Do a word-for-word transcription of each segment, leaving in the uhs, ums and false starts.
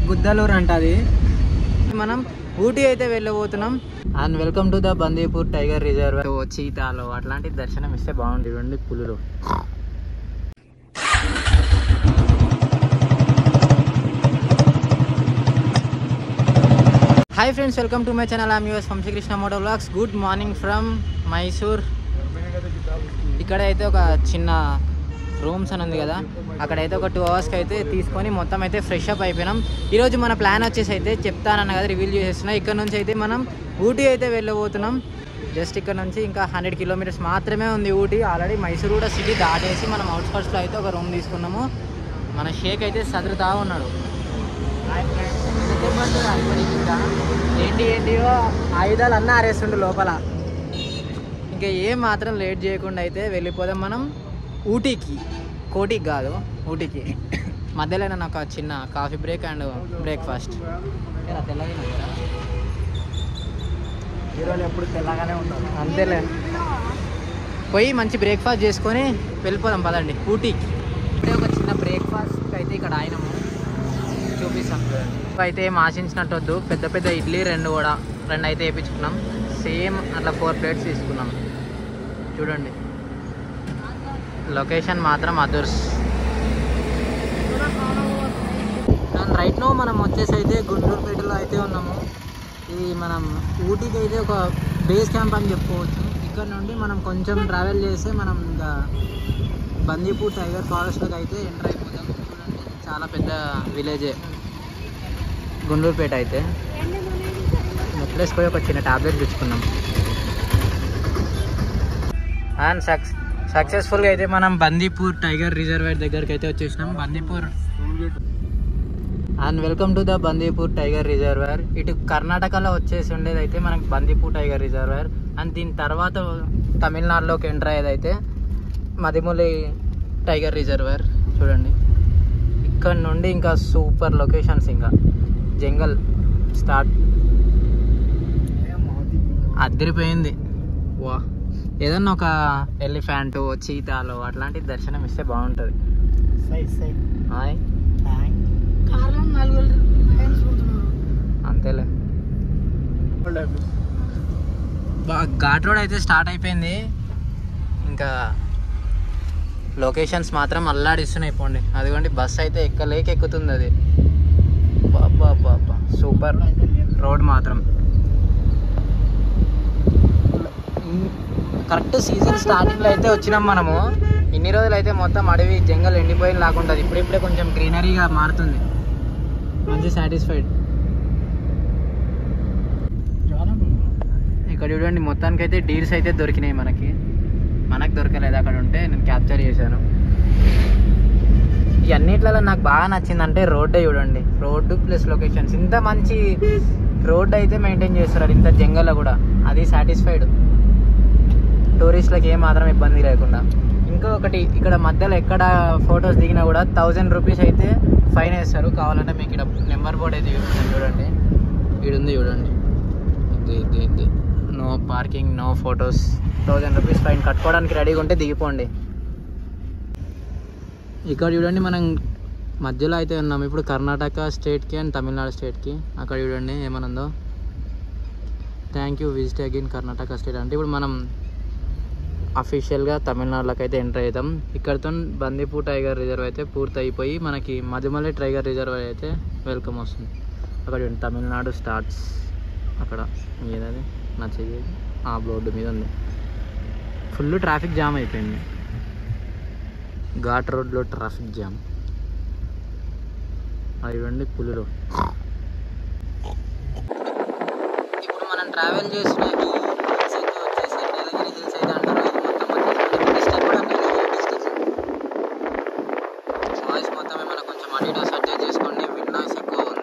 గుద్దలూరు అంటది. మనం ఊటీ అయితే వెళ్ళబోతున్నాం. And welcome to the Bandipur tiger reserve. చీతాలు అట్లాంటి దర్శనం ఇస్తే బాగుంది. ఇవ్వండి పులులు. Hi friends, welcome to my channel. I'm yours Vamshi Krishna moto vlogs. Good morning from Mysore. ఇక్కడ అయితే ఒక చిన్న రూమ్స్ అని ఉంది కదా, అక్కడైతే ఒక టూ అవర్స్కి అయితే తీసుకొని మొత్తం అయితే ఫ్రెష్ అప్ అయిపోయినాం. ఈరోజు మన ప్లాన్ వచ్చేసి అయితే చెప్తానన్న కదా, రివీల్ చేసేస్తున్నా. ఇక్కడ నుంచి అయితే మనం ఊటీ అయితే వెళ్ళబోతున్నాం. జస్ట్ ఇక్కడ నుంచి ఇంకా హండ్రెడ్ కిలోమీటర్స్ మాత్రమే ఉంది ఊటీ. ఆల్రెడీ మైసూర్ కూడా సిటీ దాటేసి మనం అవుట్స్కట్స్లో అయితే ఒక రూమ్ తీసుకున్నాము. మన షేక్ అయితే సదురుతా ఉన్నాడు. ఏంటి ఏంటివో ఆయుధాలు అన్నీ ఆరేస్తుండు లోపల. ఇంకా ఏం మాత్రం లేట్ చేయకుండా అయితే వెళ్ళిపోదాం మనం ఊటీకి. కోటికి కాదు, ఊటీకి. మధ్యలో నాకు చిన్న కాఫీ బ్రేక్ అండ్ బ్రేక్ఫాస్ట్. తెల్లగా హీరోలు ఎప్పుడు తెల్లగానే ఉంటారు, అంతేలే. పోయి మంచి బ్రేక్ఫాస్ట్ చేసుకొని వెళ్ళిపోదాం పదండి ఊటీకి. ఇప్పుడే ఒక చిన్న బ్రేక్ఫాస్ట్ అయితే ఇక్కడ ఆయనము చూపిస్తాం. అయితే ఏం ఆశించినట్టు వద్దు, పెద్ద పెద్ద ఇడ్లీ రెండు కూడా రెండు అయితే వేయించుకున్నాం. సేమ్ అట్లా ఫోర్ ప్లేట్స్ తీసుకున్నాం. చూడండి లొకేషన్ మాత్రం అదర్స్. అండ్ రైట్ నో మనం వచ్చేసి అయితే గుంటూరుపేటలో అయితే ఉన్నాము. ఇది మనం ఊటీకి అయితే ఒక బేస్ క్యాంప్ అని చెప్పుకోవచ్చు. ఇక్కడ నుండి మనం కొంచెం ట్రావెల్ చేస్తే మనం ఇంకా బందీపూర్ టైగర్ ఫారెస్ట్లోకి అయితే ఎంటర్ అయిపోతాం. చూడండి చాలా పెద్ద విలేజే గుంటూరుపేట అయితే. నెక్లెస్ పోయి ఒక చిన్న టాబ్లెట్ తెచ్చుకున్నాం. అండ్ సక్స్ సక్సెస్ఫుల్గా అయితే మనం బందీపూర్ టైగర్ రిజర్వేర్ దగ్గరికి అయితే వచ్చేసినాం. Bandipur and welcome to the Bandipur tiger reserve. ఇటు కర్ణాటకలో వచ్చేసి ఉండేది అయితే మనకి బందీపూర్ టైగర్ రిజర్వేర్. అండ్ దీని తర్వాత తమిళనాడులోకి ఎంటర్ అయ్యేది అయితే మదిమూలి టైగర్ రిజర్వేర్. చూడండి ఇక్కడ నుండి ఇంకా సూపర్ లొకేషన్స్, ఇంకా జంగల్ స్టార్ట్. అదిరిపోయింది. వా, ఏదన్నా ఒక ఎలిఫెంట్, చీతాలు అట్లాంటి దర్శనం ఇస్తే బాగుంటుంది. అంతేలే. ఘాట్ రోడ్ అయితే స్టార్ట్ అయిపోయింది. ఇంకా లొకేషన్స్ మాత్రం అల్లాడిస్తున్నాయి. పోండి అదిగోండి బస్ అయితే ఎక్కలేక ఎక్కుతుంది అది. బాబా బాబా సూపర్ రోడ్ మాత్రం. కరెక్ట్ సీజన్ స్టార్టింగ్లో అయితే వచ్చినాం మనము. ఇన్ని రోజులు అయితే మొత్తం అడవి జంగల్ ఎండిపోయిన లాగుంటుంది. ఇప్పుడిప్పుడే కొంచెం గ్రీనరీగా మారుతుంది. మంచి సాటిస్ఫైడ్. ఇక్కడ చూడండి మొత్తానికి అయితే డీర్స్ అయితే దొరికినాయి మనకి. మనకు దొరకలేదు, అక్కడ ఉంటే నేను క్యాప్చర్ చేశాను. ఈ అన్నిట్లలో నాకు బాగా నచ్చిందంటే రోడ్డే. చూడండి రోడ్డు ప్లస్ లొకేషన్స్. ఇంత మంచి రోడ్ అయితే మెయింటైన్ చేస్తారు ఇంత జంగల్లో కూడా. అది సాటిస్ఫైడ్, టూరిస్టులకి ఏమాత్రం ఇబ్బంది లేకుండా. ఇంకా ఒకటి, ఇక్కడ మధ్యలో ఎక్కడ ఫొటోస్ దిగినా కూడా థౌజండ్ రూపీస్ అయితే ఫైన్ వేస్తారు. కావాలంటే మీకు ఇక్కడ నెంబర్ బోర్డ్ అయితే చూపిస్తాను. చూడండి ఈడుంది, చూడండి ఇది ఇది ఇది no parking, no photos, thousand rupees fine. కట్టుకోవడానికి రెడీగా ఉంటే దిగిపోండి. ఇక్కడ చూడండి మనం మధ్యలో అయితే ఉన్నాం ఇప్పుడు కర్ణాటక స్టేట్కి అండ్ తమిళనాడు స్టేట్కి. అక్కడ చూడండి ఏమనుందో, thank you visit again Karnataka state. అంటే ఇప్పుడు మనం అఫీషియల్గా తమిళనాడులోకి అయితే ఎంటర్ అవుతాం. ఇక్కడితో బందీపూర్ టైగర్ రిజర్వ్ అయితే పూర్తి అయిపోయి మనకి మదిమల్లి టైగర్ రిజర్వ్ అయితే వెల్కమ్ వస్తుంది. అక్కడ తమిళనాడు స్టార్ట్స్. అక్కడ ఏదది నచ్చేది ఆ బోర్డు మీద ఉంది. ఫుల్ ట్రాఫిక్ జామ్ అయిపోయింది. ఘాట్ రోడ్లో ట్రాఫిక్ జామ్. అదివండి పులులు. ఇప్పుడు మనం ట్రావెల్ చేసిన వచ్చేసి నీలగిరి హిల్స్ అయితే అంటారు. డిస్ట్రిక్ట్ కూడా నీలగిరి డిస్ట్రిక్ట్. వాయిస్ మొత్తం ఏమైనా కొంచెం అటు ఇటు అడ్జస్ట్ చేసుకోండి, విండ్ నాయిస్ ఎక్కువ ఉంది.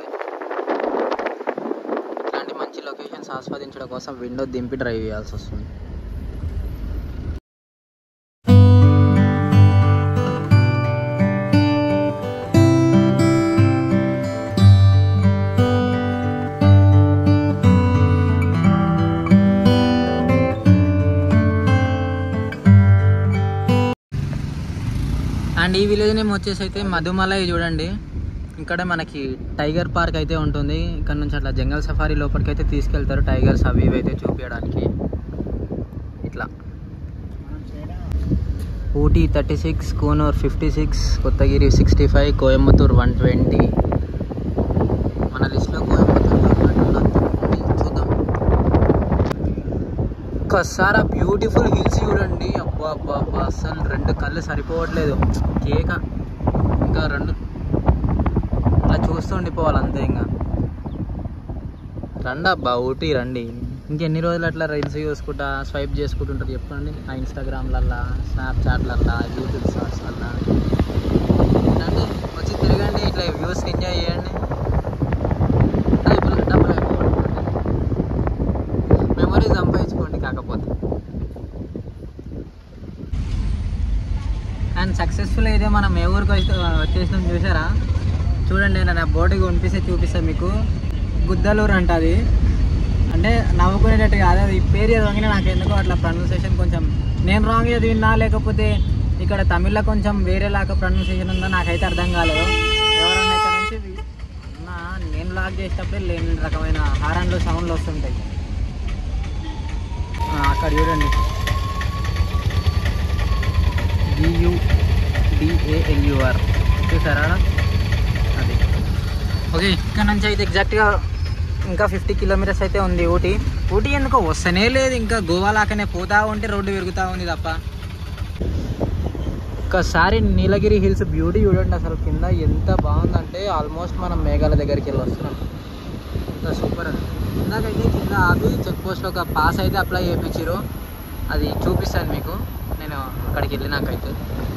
ఇట్లాంటి మంచి లొకేషన్స్ ఆస్వాదించడం కోసం విండో దింపి డ్రైవ్ చేయాల్సి వస్తుంది. అండ్ ఈ విలేజ్ నేమ్ వచ్చేసి అయితే మధుమలై. చూడండి ఇక్కడ మనకి టైగర్ పార్క్ అయితే ఉంటుంది. ఇక్కడ నుంచి అట్లా జంగల్ సఫారీ లోపలికి అయితే తీసుకెళ్తారు టైగర్స్ అవి ఇవి అయితే చూపించడానికి. ఇట్లా Ooty thirty six, Coonoor fifty six, Kotagiri sixty five, Coimbatore one twenty. మన లిస్ట్లో కోయంబత్తూర్ చూద్దాం. ఒక్కసారి బ్యూటిఫుల్ హిల్స్ చూడండి. అబ్బా అబ్బా అబ్బా అసలు రెండు కళ్ళు సరిపోవట్లేదు. కేక ఇంకా రెండు అట్లా చూస్తూ ఉండిపోవాలి అంతే. ఇంకా రండి అబ్బా ఊటీ రండి. ఇంకెన్ని రోజులు అట్లా రీల్స్ చూసుకుంటా స్వైప్ చేసుకుంటుంటారు చెప్పండి. ఆ ఇన్స్టాగ్రామ్లల్లా, స్నాప్చాట్లల్లా, యూట్యూబ్ షార్ట్స్లల్లా. రండి వచ్చి తిరగండి, ఇట్లా వ్యూస్ ఎంజాయ్ చేయండి. డబ్బులు డబ్బులు అయిపోవాలి, మెమరీస్ సంపాదించుకోండి. కాకపోతే అండ్ సక్సెస్ఫుల్ అయితే మనం ఏ ఊరికి వచ్చి వచ్చేసినాం చూసారా. చూడండి నేను నా బోర్డుకి కనిపిస్తే చూపిస్తాను మీకు. గుద్దలూరు అంట అది. అంటే నవ్వుకునేటట్టు కాదు, అది పేరు చదవగానే నాకు ఎందుకో అట్లా ప్రొనౌన్సియేషన్ కొంచెం నేను రాంగ్ చదివినా లేకపోతే ఇక్కడ తమిళ్లో కొంచెం వేరేలాగా ప్రొనౌన్సియేషన్ ఉందో నాకైతే అర్థం కాలేదు. ఎవరన్నా ఇక్కడ నుంచి నా నేను లాక్ చేసేటప్పుడే లేని రకమైన హారన్లు సౌండ్లు వస్తుంటాయి. అక్కడ చూడండి జియుడిఏఎల్యుఆర్ చూసారా అది. ఓకే ఇక్కడ నుంచి అయితే ఎగ్జాక్ట్గా ఇంకా ఫిఫ్టీ కిలోమీటర్స్ అయితే ఉంది ఊటీ. ఊటీ ఎందుకో వస్తనే లేదు, ఇంకా గోవా లాగానే పోతా ఉంటే రోడ్డు పెరుగుతూ ఉంది తప్ప. ఒక్కసారి నీలగిరి హిల్స్ బ్యూటీ చూడండి అసలు. కింద ఎంత బాగుందంటే ఆల్మోస్ట్ మనం మేఘాల దగ్గరికి వెళ్ళి వస్తున్నాం. ఎంత సూపర్ అది. ఇందాకైతే కింద ఆపి చెక్ పోస్ట్లో ఒక పాస్ అయితే అప్లై చేయించారు, అది చూపిస్తాను మీకు నేను అక్కడికి వెళ్ళినాకైతే.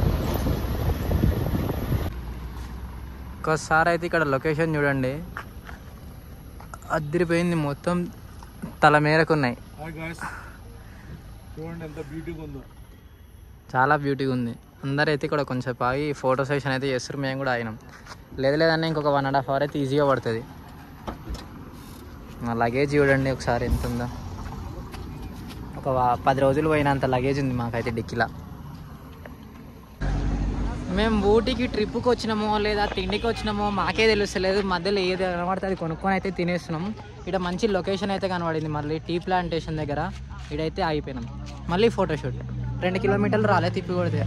ఒక్కసారి అయితే ఇక్కడ లొకేషన్ చూడండి, అదిరిపోయింది. మొత్తం తల మేరకు ఉన్నాయి. చాలా బ్యూటీగా ఉంది. అందరైతే ఇక్కడ కొంచెం ఆగి ఫోటో సెషన్ అయితే చేస్తారు. మేము కూడా ఆగినాం. లేదు లేదన్నా ఇంకొక వన్ అండ్ హాఫ్ అవర్ అయితే ఈజీగా పడుతుంది. మా లగేజ్ చూడండి ఒకసారి ఎంత ఉందో. ఒక పది రోజులు పోయినంత లగేజ్ ఉంది మాకైతే డిక్కీలా. మేము ఊటీకి ట్రిప్కి వచ్చినామో లేదా తిండికి వచ్చినామో మాకే తెలుస్తలేదు. మధ్యలో ఏది కనబడితే అది కొనుక్కొని అయితే తినేస్తున్నాం. ఇక్కడ మంచి లొకేషన్ అయితే కనబడింది మళ్ళీ టీ ప్లాంటేషన్ దగ్గర. ఇడైతే ఆగిపోయినాం. మళ్ళీ ఫోటోషూట్ రెండు కిలోమీటర్లు రాలే తిప్పి కొడితే.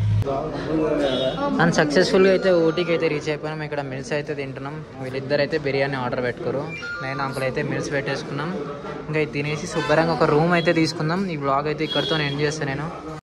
అండ్ సక్సెస్ఫుల్గా అయితే ఊటీకి అయితే రీచ్ అయిపోయినాం. ఇక్కడ మిల్స్ అయితే తింటున్నాం. వీళ్ళిద్దరు అయితే బిర్యానీ ఆర్డర్ పెట్టుకోరు, నేను అంకుల్ అయితే మిల్స్ పెట్టేసుకున్నాం. ఇంకా ఇది తినేసి శుభ్రంగా ఒక రూమ్ అయితే తీసుకుందాం. ఈ బ్లాగ్ అయితే ఇక్కడితో ఎండ్ చేస్తాను నేను.